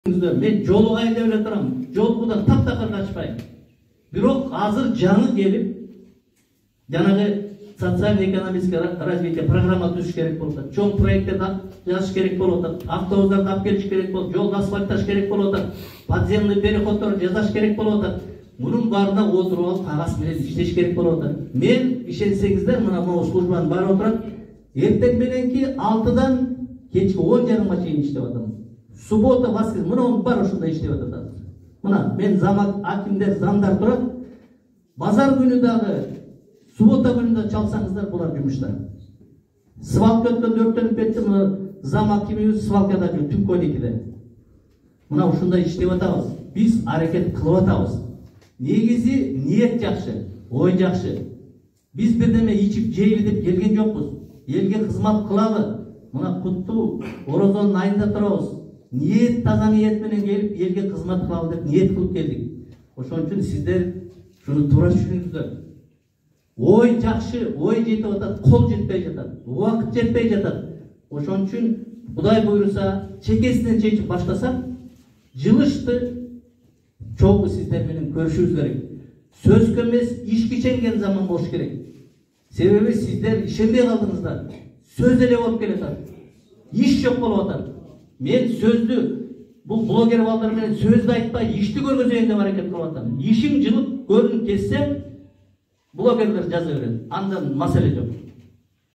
Men жолугай деп эле турам. Жолугудан таптакыр качпайм. Бирок азыр жаңы келип, жанагы социально-экономический развитие программа түзүш керек болуп атат. Чоң проекттерди жазыш керек болуп атат. Автобустарды алып келиш керек болуп, жолду асфальтташ керек болуп атат. Подземный переходдорду жасаш керек болуп атат. Мунун баарына отуруп алып кагаз менен иштеш керек болуп атат. Мен ишенсеңиздер, мына могу службанын баары отурат. Эртең мененки 6-дан кечки 10:30 чейин иштеп атам. Суббота, воскресенье, мына бар ушундай иштеп атат. Мына мен замат акимдер, замдар турат. Базар күнү дагы, суббота күнү да чалсаңыздар булар жумушта. Свалка өткөндө өрттөнүп кетти, мына зам акимибиз свалкада жүр, түпкө 2-де. Мына ушундай иштеп атабыз. Биз аракет кылып атабыз. Негизи ниет жакшы, ой жакшы. Биз бирдеме ичип жейли деп келген жокпуз. Элге кызмат кылалы. Мына куттуу Орозонун айында турабыз. Ниет, таза ниет менен келип, элге кызмат кылалы деп ниет кылып келдик. Ошон үчүн сиздер шуну туура түшүнүңүздөр. Ой жакшы, ой жетип атат, кол жетпей жатат, убакыт жетпей жатат. Ошон үчүн Кудай буйруса, чекесинен чечип баштасак, жылышты чогуу сиздер менен көрүшүбүз керек. Сөзгө эмес, ишке ишенген заман болуш керек. Себеби сиздер ишенбей калдыңыздар. Сөз эле болуп келатат. Иш жок болуп атат. Мен сөздү, бул блогер балдар менен сөздү айтпай, ишти көргөзөйүн деп аракет кылып атам. Ишиң жылып көрүнүп кетсе, блогерлер жаза берет. Андан маселе жок.